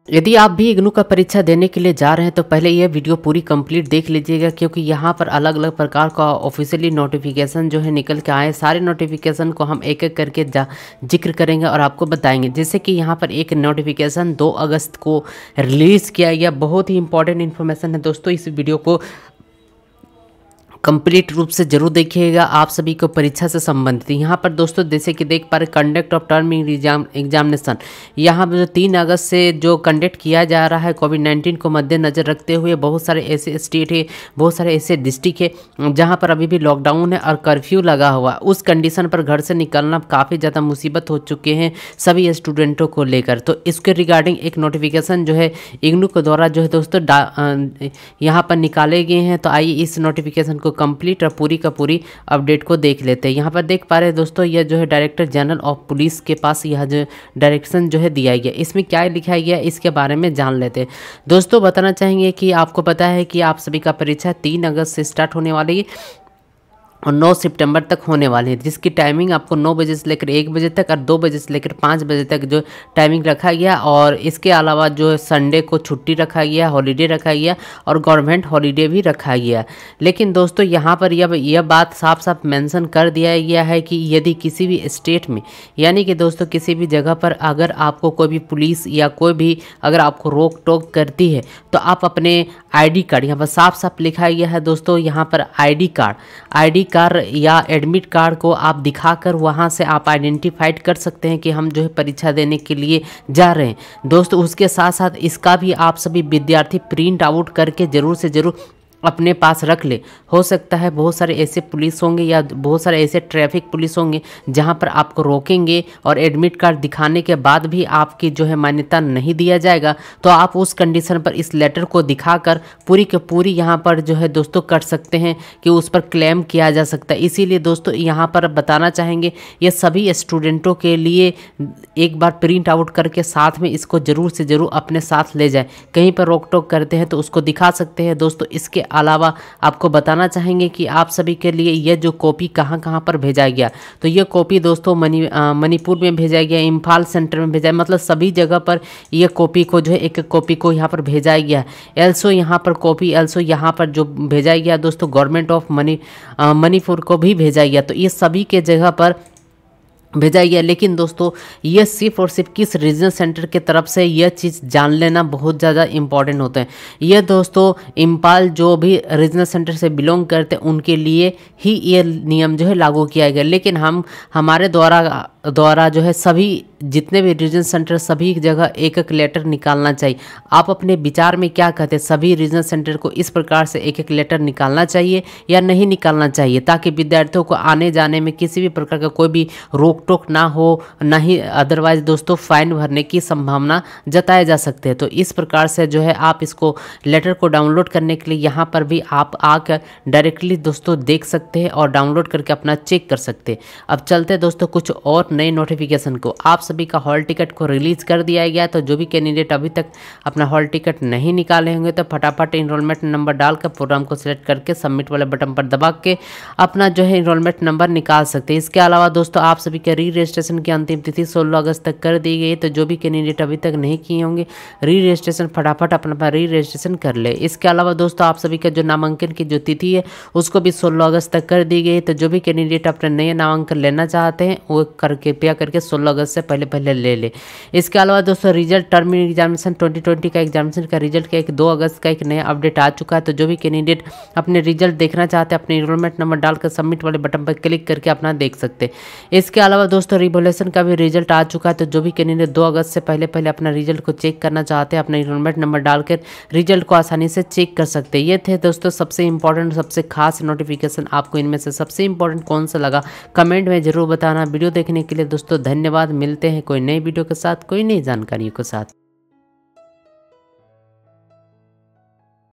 यदि आप भी इग्नू का परीक्षा देने के लिए जा रहे हैं तो पहले यह वीडियो पूरी कंप्लीट देख लीजिएगा, क्योंकि यहाँ पर अलग अलग प्रकार का ऑफिशियली नोटिफिकेशन जो है निकल के आए। सारे नोटिफिकेशन को हम एक एक करके जिक्र करेंगे और आपको बताएंगे। जैसे कि यहाँ पर एक नोटिफिकेशन 2 अगस्त को रिलीज़ किया गया, बहुत ही इंपॉर्टेंट इन्फॉर्मेशन है दोस्तों। इस वीडियो को कंप्लीट रूप से जरूर देखिएगा, आप सभी को परीक्षा से संबंधित। यहाँ पर दोस्तों जैसे कि देख पा रहे कंडक्ट ऑफ टर्म एग्जामिनेशन, यहाँ पर जो 3 अगस्त से जो कंडक्ट किया जा रहा है कोविड-19 को मद्देनजर रखते हुए, बहुत सारे ऐसे स्टेट है, बहुत सारे ऐसे डिस्ट्रिक्ट है जहाँ पर अभी भी लॉकडाउन है और कर्फ्यू लगा हुआ। उस कंडीशन पर घर से निकलना काफ़ी ज़्यादा मुसीबत हो चुके हैं सभी स्टूडेंटों को लेकर। तो इसके रिगार्डिंग एक नोटिफिकेशन जो है इग्नू के द्वारा जो है दोस्तों यहाँ पर निकाले गए हैं। तो आइए इस नोटिफिकेशन को कंप्लीट और पूरी का पूरी अपडेट को देख लेते हैं। यहाँ पर देख पा रहे हैं दोस्तों, यह जो है डायरेक्टर जनरल ऑफ पुलिस के पास यह जो डायरेक्शन जो है दिया गया, इसमें क्या लिखा गया इसके बारे में जान लेते हैं। दोस्तों बताना चाहेंगे कि आपको पता है कि आप सभी का परीक्षा 3 अगस्त से स्टार्ट होने वाली है और 9 सितंबर तक होने वाले हैं, जिसकी टाइमिंग आपको 9 बजे से लेकर 1 बजे तक और 2 बजे से लेकर 5 बजे तक जो टाइमिंग रखा गया। और इसके अलावा जो है संडे को छुट्टी रखा गया, हॉलीडे रखा गया और गवर्नमेंट हॉलीडे भी रखा गया। लेकिन दोस्तों यहाँ पर यह बात साफ साफ मेंशन कर दिया गया है कि यदि किसी भी स्टेट में, यानी कि दोस्तों किसी भी जगह पर अगर आपको कोई भी पुलिस या कोई भी अगर आपको रोक टोक करती है तो आप अपने ID कार्ड, यहाँ पर साफ साफ लिखा गया है दोस्तों, यहाँ पर ID कार्ड या एडमिट कार्ड को आप दिखाकर वहां से आप आइडेंटिफाइड कर सकते हैं कि हम जो है परीक्षा देने के लिए जा रहे हैं। दोस्तों उसके साथ साथ इसका भी आप सभी विद्यार्थी प्रिंट आउट करके जरूर से जरूर अपने पास रख ले। हो सकता है बहुत सारे ऐसे पुलिस होंगे या बहुत सारे ऐसे ट्रैफिक पुलिस होंगे जहां पर आपको रोकेंगे और एडमिट कार्ड दिखाने के बाद भी आपकी जो है मान्यता नहीं दिया जाएगा, तो आप उस कंडीशन पर इस लेटर को दिखाकर पूरी के पूरी यहां पर जो है दोस्तों कर सकते हैं कि उस पर क्लेम किया जा सकता है। इसीलिए दोस्तों यहाँ पर बताना चाहेंगे ये सभी स्टूडेंटों के लिए एक बार प्रिंट आउट करके साथ में इसको जरूर से जरूर अपने साथ ले जाए। कहीं पर रोक टोक करते हैं तो उसको दिखा सकते हैं। दोस्तों इसके अलावा आपको बताना चाहेंगे कि आप सभी के लिए यह जो कॉपी कहां कहां पर भेजा गया, तो यह कॉपी दोस्तों मणिपुर में भेजा गया, इम्फाल सेंटर में भेजा, मतलब सभी जगह पर यह कॉपी को जो है एक कॉपी को यहां पर भेजा गया। एल्सो यहां पर कॉपी एल्सो यहां पर जो भेजा गया दोस्तों गवर्नमेंट ऑफ मणिपुर को भी भेजा गया। तो ये सभी के जगह पर भेजा गया। लेकिन दोस्तों ये सिर्फ और सिर्फ किस रीजनल सेंटर के तरफ से यह चीज़ जान लेना बहुत ज़्यादा इंपॉर्टेंट होता है। यह दोस्तों इम्फाल जो भी रीजनल सेंटर से बिलोंग करते हैं उनके लिए ही ये नियम जो है लागू किया गया। लेकिन हमारे द्वारा जो है सभी जितने भी रीजनल सेंटर सभी जगह एक एक लेटर निकालना चाहिए। आप अपने विचार में क्या कहते हैं, सभी रीजनल सेंटर को इस प्रकार से एक एक लेटर निकालना चाहिए या नहीं निकालना चाहिए, ताकि विद्यार्थियों को आने जाने में किसी भी प्रकार का कोई भी रोक टोक ना हो, ना ही अदरवाइज दोस्तों फाइन भरने की संभावना जताए जा सकते हैं। तो इस प्रकार से जो है आप इसको लेटर को डाउनलोड करने के लिए यहाँ पर भी आप आकर डायरेक्टली दोस्तों देख सकते हैं और डाउनलोड करके अपना चेक कर सकते हैं। अब चलते दोस्तों कुछ और नए नोटिफिकेशन को। आप सभी का हॉल टिकट को रिलीज कर दिया गया। तो जो भी कैंडिडेट अभी तक अपना हॉल टिकट नहीं निकाले होंगे तो फटाफट इनरोलमेंट नंबर डालकर प्रोग्राम को सिलेक्ट करके सबमिट वाले बटन पर दबा के अपना जो है इनरोलमेंट नंबर निकाल सकते हैं। इसके अलावा दोस्तों आप सभी के री रजिस्ट्रेशन की अंतिम तिथि 16 अगस्त तक कर दी गई। तो जो भी कैंडिडेट अभी तक नहीं किए होंगे री रजिस्ट्रेशन फटाफट अपना री रजिस्ट्रेशन कर ले। इसके अलावा दोस्तों आप सभी का जो नामांकन की जो तिथि है उसको भी 16 अगस्त तक कर दी गई। तो जो भी कैंडिडेट अपने नए नामांकन लेना चाहते हैं वो कृपया करके 16 अगस्त से पहले ले। इसके अलावा दोस्तों रिजल्ट टर्म एग्जामिनेशन 2020 का एग्जामिनेशन का रिजल्ट का 2 अगस्त का एक नया अपडेट आ चुका है। तो जो भी कैंडिडेट अपने रिजल्ट देखना चाहते हैं अपने इनरोलमेंट नंबर डालकर सबमिट वाले बटन पर क्लिक करके अपना देख सकते हैं। इसके अलावा दोस्तों रिवोल्यूशन का भी रिजल्ट आ चुका है। तो जो भी कैंडिडेट 2 अगस्त से पहले अपना रिजल्ट को चेक करना चाहते हैं अपना इनरोलमेंट नंबर डालकर रिजल्ट को आसानी से चेक कर सकते हैं। ये थे दोस्तों सबसे इंपॉर्टेंट सबसे खास नोटिफिकेशन। आपको इनमें से सबसे इंपॉर्टेंट कौन सा लगा कमेंट में जरूर बताना। वीडियो देखने के लिए दोस्तों धन्यवाद। मिलते हैं कोई नई वीडियो के साथ कोई नई जानकारियों के साथ।